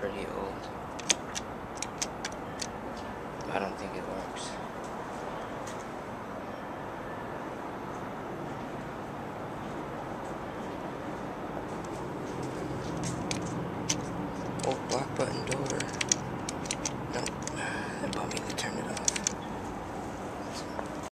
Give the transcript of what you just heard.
pretty old. I don't think it works. Oh, block button door. Nope.